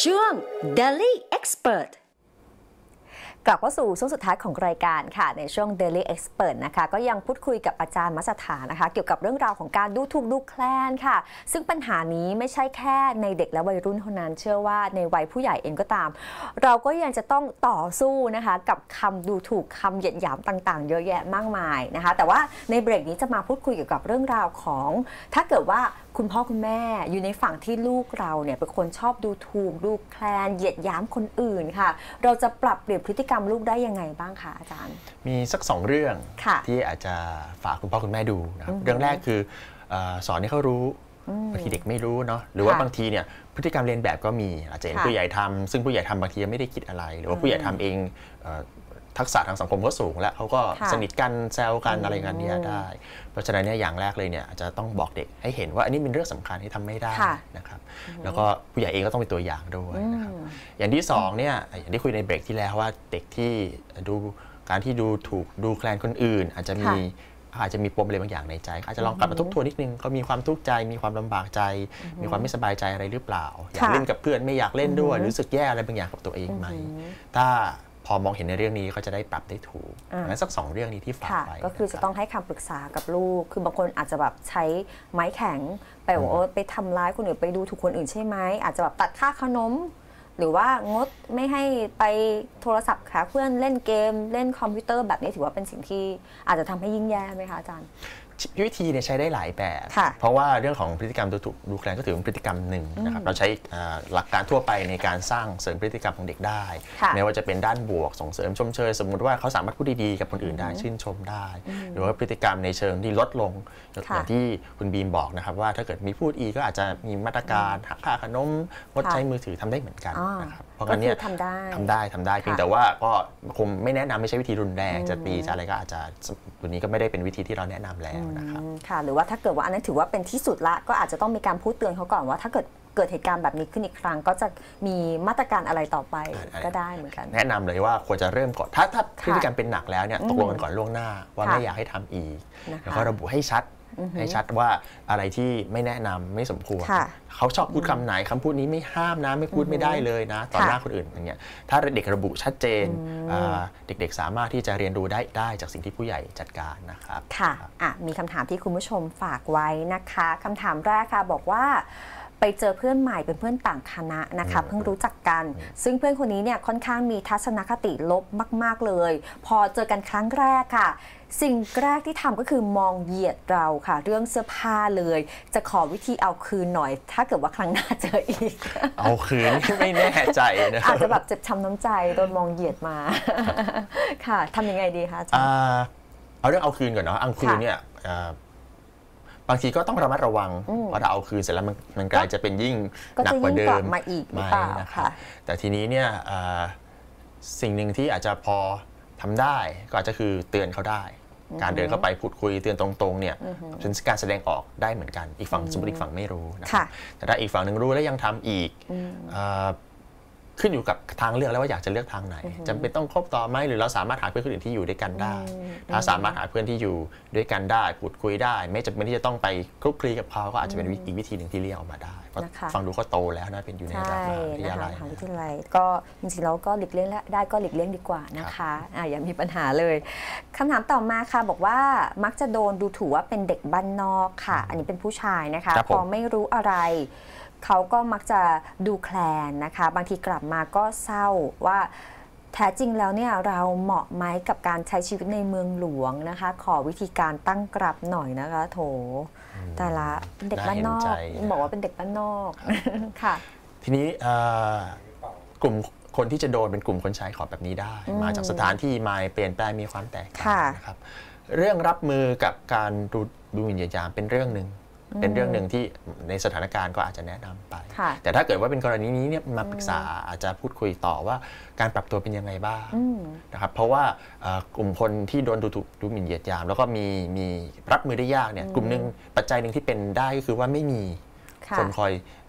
ช่วง Daily Expertกลับเข้าสู่ช่วงสุดท้ายของรายการค่ะในช่วง Daily Expert นะคะก็ยังพูดคุยกับอาจารย์มัสถานะคะเกี่ยวกับเรื่องราวของการดูถูกดูแคลนค่ะซึ่งปัญหานี้ไม่ใช่แค่ในเด็กและวัยรุ่นเท่านั้นเชื่อว่าในวัยผู้ใหญ่เองก็ตามเราก็ยังจะต้องต่อสู้นะคะกับคำดูถูกคำเหยียดหยามต่างๆเยอะแยะมากมายนะคะแต่ว่าในเบรกนี้จะมาพูดคุยเกี่ยวกับเรื่องราวของถ้าเกิดว่าคุณพ่อคุณแม่อยู่ในฝั่งที่ลูกเราเนี่ยเป็นคนชอบดูถูกดูแคลนเหยียดหยามคนอื่นค่ะเราจะปรับเปลี่ยนพฤติกรรมลูกได้ยังไงบ้างคะอาจารย์มีสัก2เรื่องที่อาจจะฝากคุณพ่อคุณแม่ดูนะครับเรื่องแรกคือสอนให้เขารู้บางทีเด็กไม่รู้เนาะหรือว่าบางทีเนี่ยพฤติกรรมเรียนแบบก็มีอาจจะเห็นผู้ใหญ่ทำซึ่งผู้ใหญ่ทำบางทีไม่ได้คิดอะไรหรือว่าผู้ใหญ่ทำเองทักษะทางสังคมก็สูงแล้วเขาก็สนิทกันแซวกันอะไรกันเนี่ยได้เพราะฉะนั้นเนี่ยอย่างแรกเลยเนี่ยอาจจะต้องบอกเด็กให้เห็นว่าอันนี้เป็นเรื่องสำคัญที่ทำไม่ได้นะครับแล้วก็ผู้ใหญ่เองก็ต้องเป็นตัวอย่างด้วยนะครับอย่างที่2เนี่ยอย่างที่คุยในเบรกที่แล้วว่าเด็กที่ดูการที่ดูถูกดูแคลนคนอื่นอาจจะมีปมอะไรบางอย่างในใจอาจจะลองกลับมาทบทวนนิดนึงเขามีความทุกข์ใจมีความลำบากใจมีความไม่สบายใจอะไรหรือเปล่าอยากเล่นกับเพื่อนไม่อยากเล่นด้วยรู้สึกแย่อะไรบางอย่างกับตัวเองไหมถ้าพอมองเห็นในเรื่องนี้ก็จะได้ปรับได้ถูกงั้นสัก2เรื่องนี้ที่ฝากไว้ก็คือจะต้องให้คำปรึกษากับลูกคือบางคนอาจจะแบบใช้ไม้แข็งไปบอกว่าไปทำร้ายคนอื่นไปดูถูกคนอื่นใช่ไหมอาจจะแบบตัดค่าขนมหรือว่างดไม่ให้ไปโทรศัพท์หาเพื่อนเล่นเกมเล่นคอมพิวเตอร์แบบนี้ถือว่าเป็นสิ่งที่อาจจะทำให้ยิ่งแย่ไหมคะอาจารย์วิธีเนี่ยใช้ได้หลายแบบเพราะว่าเรื่องของพฤติกรรมดูแคลนก็ถือเป็นพฤติกรรมหนึ่งนะครับเราใช้หลักการทั่วไปในการสร้างเสริมพฤติกรรมของเด็กได้ไม่ว่าจะเป็นด้านบวกส่งเสริมชมเชยสมมุติว่าเขาสามารถพูดดีๆกับคนอื่นได้ชื่นชมได้หรือว่าพฤติกรรมในเชิงที่ลดลงอย่างที่คุณบีมบอกนะครับว่าถ้าเกิดมีพูดอีกก็อาจจะมีมาตรการหักค่าขนมงดใช้มือถือทำได้เหมือนกันนะครับเพราะงั้นเนี่ยทำได้เพียงแต่ว่าก็คงไม่แนะนำไม่ใช่วิธีรุนแรงจะตีจะอะไรก็อาจจะตัวนี้ก็ไม่ได้เป็นวิธีที่เราแนะนำแล้วนะครับค่ะหรือว่าถ้าเกิดว่าอันนั้นถือว่าเป็นที่สุดละก็อาจจะต้องมีการพูดเตือนเขาก่อนว่าถ้าเกิดเหตุการณ์แบบนี้ขึ้นอีกครั้งก็จะมีมาตรการอะไรต่อไปก็ได้เหมือนกันแนะนำเลยว่าควรจะเริ่มก่อนถ้าพฤติกรรมเป็นหนักแล้วเนี่ยตกลงกันก่อนล่วงหน้าว่าไม่อยากให้ทำอีกแล้วก็ระบุให้ชัดว่าอะไรที่ไม่แนะนำไม่สมควรเขาชอบพูดคำไหนคำพูดนี้ไม่ห้ามนะไม่พูดไม่ได้เลยนะต่อหน้าคนอื่นอย่างเงี้ยถ้าเด็กระบุชัดเจนเด็กๆสามารถที่จะเรียนรู้ได้จากสิ่งที่ผู้ใหญ่จัดการนะครับค่ะมีคำถามที่คุณผู้ชมฝากไว้นะคะคำถามแรกค่ะบอกว่าไปเจอเพื่อนใหม่เป็นเพื่อนต่างคณะนะคะเพิ่งรู้จักกันซึ่งเพื่อนคนนี้เนี่ยค่อนข้างมีทัศนคติลบมากๆเลยพอเจอกันครั้งแรกค่ะสิ่งแรกที่ทำก็คือมองเหยียดเราค่ะเรื่องเสื้อผ้าเลยจะขอวิธีเอาคืนหน่อยถ้าเกิดว่าครั้งหน้าเจออีกเอาคืนไม่แน่ใจนะอาจจะแบบเจ็บช้ำน้ำใจโดนมองเหยียดมาค่ะทำยังไงดีคะอาจารย์เอาเรื่องเอาคืนก่อนเนาะเอาคืนเนี่ยบางทีก็ต้องระมัดระวังว่าถ้าเอาคืนเสร็จแล้วมันกลายจะเป็นยิ่งหนักกว่าเดิมมาอีกหรือเปล่านะครับแต่ทีนี้เนี่ยสิ่งหนึ่งที่อาจจะพอทำได้ก็อาจจะคือเตือนเขาได้การเดินเข้าไปพูดคุยเตือนตรงๆเนี่ยเป็นการแสดงออกได้เหมือนกันอีกฝั่งสมมติอีกฝั่งไม่รู้นะครับแต่ถ้าอีกฝั่งหนึ่งรู้แล้วยังทำอีกขึ้นอยู่กับทางเลือกแล้วว่าอยากจะเลือกทางไหนจำเป็นต้องคบต่อไหมหรือเราสามารถหาเพื่อนคนอื่นที่อยู่ด้วยกันได้ถ้าสามารถหาเพื่อนที่อยู่ด้วยกันได้พูดคุยได้ไม่จำเป็นที่จะต้องไปคลุกคลีกับเขาก็อาจจะเป็นอีกวิธีหนึ่งที่เลี่ยงออกมาได้ฟังดูก็โตแล้วนะเป็นอยู่ในระดับมหาวิทยาลัยก็จริงๆแล้วก็หลีกเลี่ยงได้ก็หลีกเลี่ยงดีกว่านะคะอย่ามีปัญหาเลยคำถามต่อมาค่ะบอกว่ามักจะโดนดูถูกว่าเป็นเด็กบ้านนอกค่ะอันนี้เป็นผู้ชายนะคะพอไม่รู้อะไรเขาก็มักจะดูแคลนนะคะบางทีกลับมาก็เศร้าว่าแท้จริงแล้วเนี่ยเราเหมาะไหมกับการใช้ชีวิตในเมืองหลวงนะคะขอวิธีการตั้งกลับหน่อยนะคะโถแต่ละเด็กบ้านนอกบอกว่าเป็นเด็กบ้านนอกค่ะทีนี้กลุ่มคนที่จะโดนเป็นกลุ่มคนใช้ขอแบบนี้ได้มาจากสถานที่มาเปลี่ยนแปลงมีความแตกต่างนะครับเรื่องรับมือกับการดูหมิ่นเหยียดหยามเป็นเรื่องหนึ่งที่ในสถานการณ์ก็อาจจะแนะนำไปแต่ถ้าเกิดว่าเป็นกรณีนี้เนี่ยมาปรึกษาอาจจะพูดคุยต่อว่าการปรับตัวเป็นยังไงบ้างนะครับเพราะว่ากลุ่มคนที่โดนดูหมิ่นเหยียดหยามแล้วก็มีรับมือได้ยากเนี่ยกลุ่มหนึ่งปัจจัยหนึ่งที่เป็นได้ก็คือว่าไม่มีคนคอย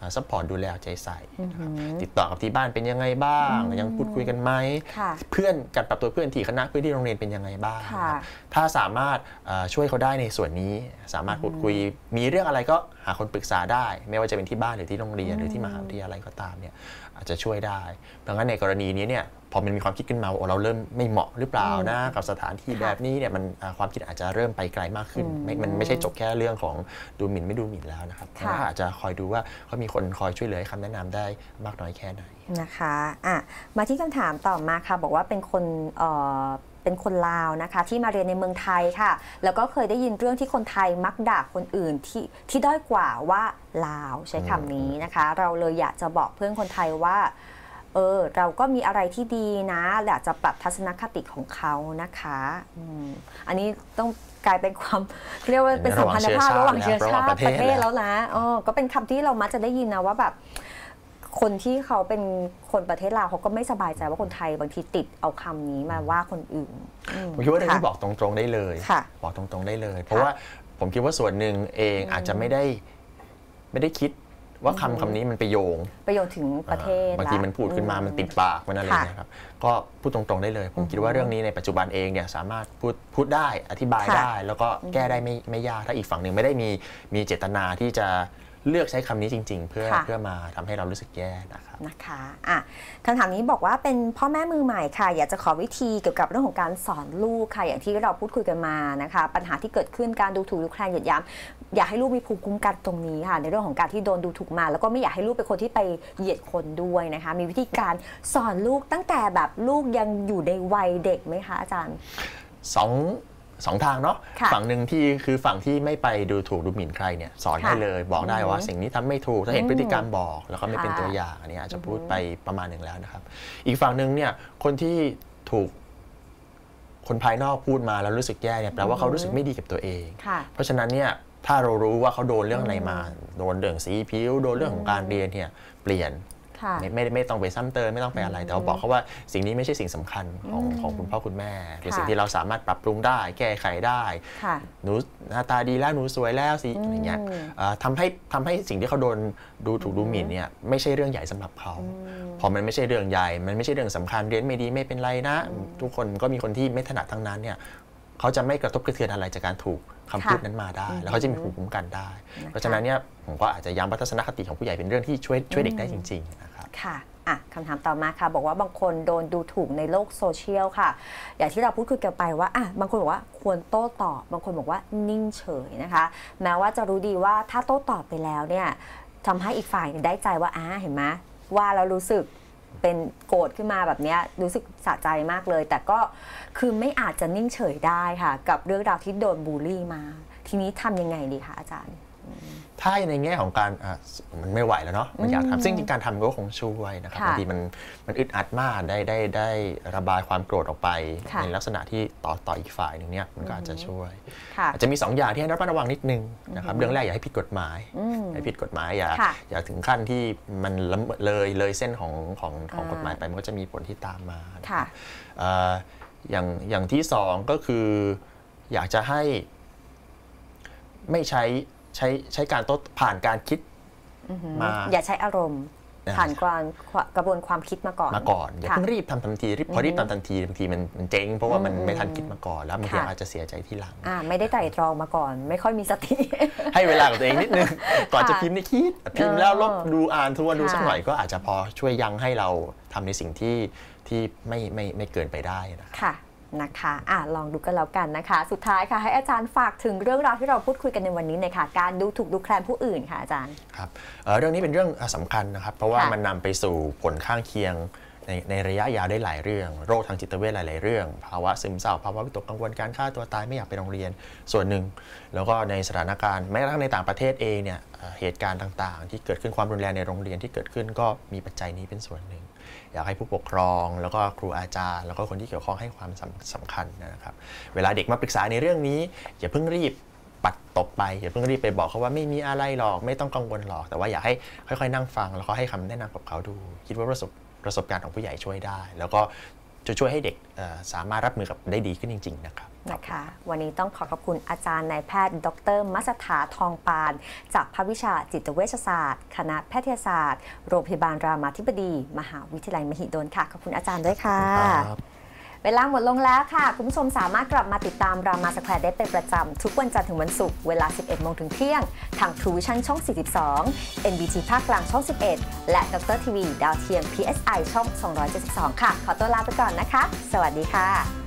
ซัพพอร์ตดูแลใจใส่ติดต่อกับที่บ้านเป็นยังไงบ้างยังพูดคุยกันไหมเพื่อนการปรับตัวเพื่อนที่คณะเพื่อนที่โรงเรียนเป็นยังไงบ้างถ้าสามารถช่วยเขาได้ในส่วนนี้สามารถพูดคุยมีเรื่องอะไรก็หาคนปรึกษาได้ไม่ว่าจะเป็นที่บ้านหรือที่โรงเรียนหรือที่มหาวิทยาลัยก็ตามเนี่ยอาจจะช่วยได้ดังนั้นในกรณีนี้เนี่ยพอมันมีความคิดขึ้นมาว่าเราเริ่มไม่เหมาะหรือเปล่านะกับสถานที่แบบนี้เนี่ยมันความคิดอาจจะเริ่มไปไกลมากขึ้นมันไม่ใช่จบแค่เรื่องของดูหมิ่นไม่ดูหมิ่นแล้วนะครับก็อาจจะคอยดูว่าเขามีคนคอยช่วยเหลือคำแนะนำได้มากน้อยแค่ไหนนะคะมาที่คำถามต่อมาค่ะบอกว่าเป็นคนลาวนะคะที่มาเรียนในเมืองไทยค่ะแล้วก็เคยได้ยินเรื่องที่คนไทยมักด่าคนอื่นที่ด้อยกว่าว่าลาวใช้คำนี้นะคะเราเลยอยากจะบอกเพื่อนคนไทยว่าเราก็มีอะไรที่ดีนะอยากจะปรับทัศนคติของเขานะคะอันนี้ต้องกลายเป็นความเรียกว่าเป็นสัมพันธภาพระหว่างเชื้อชาติประเทศแล้วนะก็เป็นคำที่เรามักจะได้ยินนะว่าแบบคนที่เขาเป็นคนประเทศลาวเขาก็ไม่สบายใจว่าคนไทยบางทีติดเอาคำนี้มาว่าคนอื่นผมคิดว่าเรื่องนี้บอกตรงๆได้เลยบอกตรงๆได้เลยเพราะว่าผมคิดว่าส่วนหนึ่งเองอาจจะไม่ได้คิดว่าคำนี้มันไปโยงถึงประเทศบางทีมันพูดขึ้นมามันติดปากมันอะไรนะครับก็พูดตรงๆได้เลยผมคิดว่าเรื่องนี้ในปัจจุบันเองเนี่ยสามารถพูดได้อธิบายได้แล้วก็แก้ได้ไม่ยากถ้าอีกฝั่งหนึ่งไม่ได้มีเจตนาที่จะเลือกใช้คำนี้จริงๆเพื่อมาทำให้เรารู้สึกแย่นะคะคำถามนี้บอกว่าเป็นพ่อแม่มือใหม่ค่ะอยากจะขอวิธีเกี่ยวกับเรื่องของการสอนลูกค่ะอย่างที่เราพูดคุยกันมานะคะปัญหาที่เกิดขึ้นการดูถูกดูแคลนเหยียดหยามอยากให้ลูกมีภูมิคุ้มกันตรงนี้ค่ะในเรื่องของการที่โดนดูถูกมาแล้วก็ไม่อยากให้ลูกเป็นคนที่ไปเหยียดคนด้วยนะคะมีวิธีการสอนลูกตั้งแต่แบบลูกยังอยู่ในวัยเด็กไหมคะอาจารย์สองทางเนาะฝั่งหนึ่งที่คือฝั่งที่ไม่ไปดูถูกดูหมิ่นใครเนี่ยสอนให้เลยบอกได้ว่าสิ่งนี้ทำไม่ถูกถ้าเห็นพฤติกรรมบอกแล้วก็ไม่เป็นตัวอย่างอันนี้อาจจะพูดไปประมาณหนึ่งแล้วนะครับอีกฝั่งหนึ่งเนี่ยคนที่ถูกคนภายนอกพูดมาแล้วรู้สึกแย่เนี่ยแปลว่าเขารู้สึกไม่ดีกับตัวเองเพราะฉะนั้นเนี่ยถ้าเรารู้ว่าเขาโดนเรื่องอะไรมาโดนเรื่องสีผิวโดนเรื่องของการเรียนเนี่ยเปลี่ยนไม่ต้องไปซ้ำเติมไม่ต้องไปอะไรแต่ว่าบอกเขาว่าสิ่งนี้ไม่ใช่สิ่งสำคัญของคุณพ่อคุณแม่เป็นสิ่งที่เราสามารถปรับปรุงได้แก้ไขได้หนูหน้าตาดีแล้วหนูสวยแล้วสิอย่างเงี้ยทำให้สิ่งที่เขาโดนดูถูกดูหมิ่นเนี่ยไม่ใช่เรื่องใหญ่สำหรับเขาพอมันไม่ใช่เรื่องใหญ่มันไม่ใช่เรื่องสำคัญเรียนไม่ดีไม่เป็นไรนะทุกคนก็มีคนที่ไม่ถนัดทั้งนั้นเนี่ยเขาจะไม่กระทบกระเทือนอะไรจากการถูกคำพูดนั้นมาได้แล้วเขาจะมีภูมิคุ้มกันได้เพราะฉะนั้นเนี่ยผมก็อาจจะย้ำว่าทัศนคติของผู้ใหญ่เป็นเรื่องที่ช่วยเด็กได้จริงๆนะครับค่ะคำถามต่อมาค่ะบอกว่าบางคนโดนดูถูกในโลกโซเชียลค่ะอย่างที่เราพูดคุยกันไปว่าบางคนบอกว่าควรโต้ตอบบางคนบอกว่านิ่งเฉยนะคะแม้ว่าจะรู้ดีว่าถ้าโต้ตอบไปแล้วเนี่ยทำให้อีกฝ่ายได้ใจว่าเห็นไหมว่าเรารู้สึกเป็นโกรธขึ้นมาแบบนี้รู้สึกสะใจมากเลยแต่ก็คือไม่อาจจะนิ่งเฉยได้ค่ะกับเรื่องราวที่โดนบูลลี่มาทีนี้ทำยังไงดีคะอาจารย์ถ้าในแง่ของการมันไม่ไหวแล้วเนาะมันอยากทำซึ่งจริงการทำก็คงช่วยนะครับบางทีมันอึดอัดมากได้ระบายความโกรธออกไปในลักษณะที่ต่ออีกฝ่ายหนึ่งเนี่ยมันก็อาจจะช่วยอาจจะมี2อย่างที่ให้ระมัดระวังนิดนึงนะครับเรื่องแรกอย่าให้ผิดกฎหมายอย่าถึงขั้นที่มันเลยเส้นของกฎหมายไปมันก็จะมีผลที่ตามมาอย่างที่2ก็คืออยากจะให้ไม่ใช้การโต้ผ่านการคิดมาอย่าใช้อารมณ์ผ่านกระบวนความคิดมาก่อนอย่าเพิ่งรีบทำทันทีพอรีบทำทันทีบางทีมันเจ๊งเพราะว่ามันไม่ทันคิดมาก่อนแล้วบางทีอาจจะเสียใจทีหลังไม่ได้ไตร่ตรองมาก่อนไม่ค่อยมีสติให้เวลากับตัวเองนิดนึงก่อนจะพิมพ์นี่คิดพิมพ์แล้วลบดูอ่านทวนดูสักหน่อยก็อาจจะพอช่วยยั้งให้เราทำในสิ่งที่ไม่เกินไปได้นะคะลองดูกันแล้วกันนะคะสุดท้ายค่ะให้อาจารย์ฝากถึงเรื่องราวที่เราพูดคุยกันในวันนี้ในค่ะการดูถูกดูแคลนผู้อื่นค่ะอาจารย์ครับเรื่องนี้เป็นเรื่องสำคัญนะครับเพราะว่ามันนำไปสู่ผลข้างเคียงในระยะยาวได้หลายเรื่องโรคทางจิตเวชหลายๆเรื่องภาวะซึมเศร้าภาวะวิตกกังวลการฆ่าตัวตายไม่อยากไปโรงเรียนส่วนหนึ่งแล้วก็ในสถานการณ์แม้กระทั่งในต่างประเทศเองเนี่ยเหตุการณ์ต่างๆที่เกิดขึ้นความรุนแรงในโรงเรียนที่เกิดขึ้นก็มีปัจจัยนี้เป็นส่วนหนึ่งอยากให้ผู้ปกครองแล้วก็ครูอาจารย์แล้วก็คนที่เกี่ยวข้องให้ความสำคัญนะครับเวลาเด็กมาปรึกษาในเรื่องนี้อย่าเพิ่งรีบปัดตกไปอย่าเพิ่งรีบไปบอกเขาว่าไม่มีอะไรหรอกไม่ต้องกังวลหรอกแต่ว่าอยากให้ค่อยๆนั่งฟังแล้วก็ให้คำแนะนำกับเขาดูคิดว่าประสบการณ์ของผู้ใหญ่ช่วยได้แล้วก็จะช่วยให้เด็กสามารถรับมือกับได้ดีขึ้นจริงๆนะครับนะคะวันนี้ต้องขอขอบคุณอาจารย์นายแพทย์ดร.มัสถาทองปานจากภาควิชาจิตเวชศาสตร์คณะแพทยศาสตร์โรงพยาบาลรามาธิบดีมหาวิทยาลัยมหิดลค่ะขอบคุณอาจารย์ด้วยค่ะเวลาหมดลงแล้วค่ะคุณผู้ชมสามารถกลับมาติดตามรามาสแควร์ได้เป็นประจำทุกวันจันทร์ถึงวันศุกร์เวลา 11 โมงถึงเที่ยงทาง True Vision ช่อง 42 NBT ภาคกลางช่อง 11 และดร.ทีวีดาวเทียม PSI ช่อง 272 ค่ะขอตัวลาไปก่อนนะคะสวัสดีค่ะ